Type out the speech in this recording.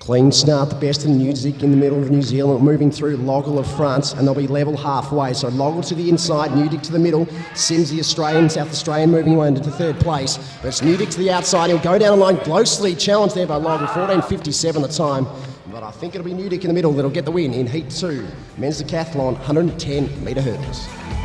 Clean start, the best in Newdick in the middle of New Zealand, moving through Loggle of France, and they'll be level halfway. So Loggle to the inside, Newdick to the middle, Sims the Australian, South Australian moving away into third place. But it's Newdick to the outside, he'll go down the line, closely challenged there by Loggle, 14.57 the time. But I think it'll be Newdick in the middle that'll get the win in Heat 2, men's decathlon 110 metre hurdles.